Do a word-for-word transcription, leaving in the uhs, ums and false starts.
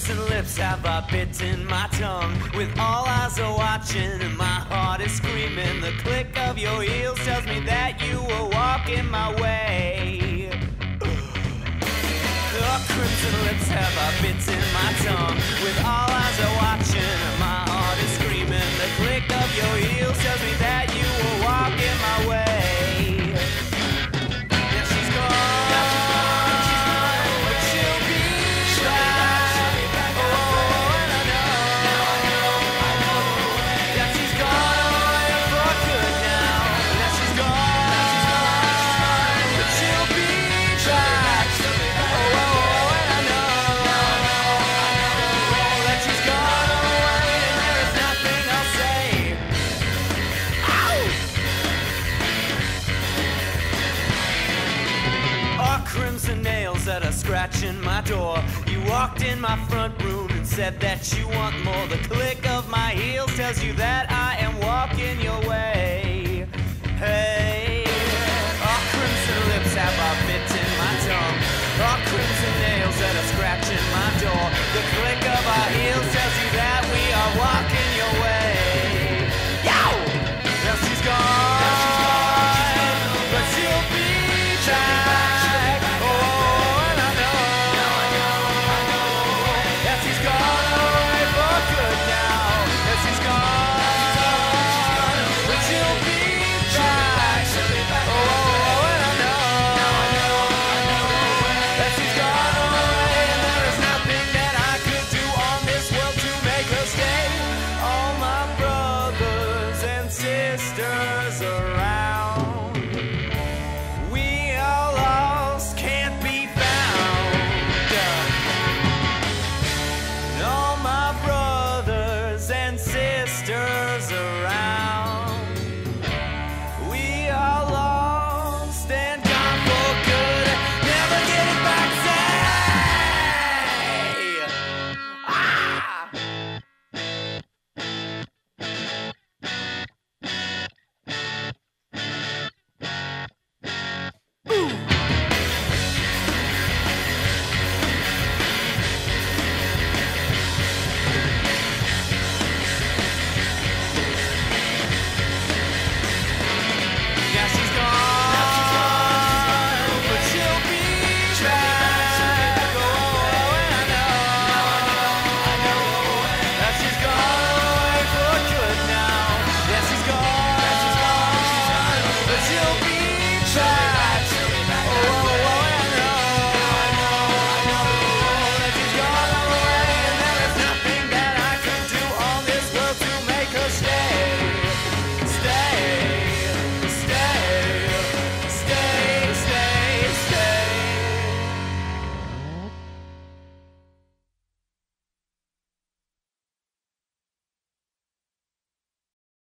crimson lips have I bitten my tongue. With all eyes are watching and my heart is screaming. The click of your heels tells me that you were walking my way. The crimson lips have I bitten my tongue. With all eyes are watching and my heart is screaming. The click of your heels tells me that you were walking my way. Now she's gone. Crimson nails that are scratching my door. You walked in my front room and said that you want more. The click of my heels tells you that I am walking your way. Hey, our crimson lips have I bitten my tongue. Our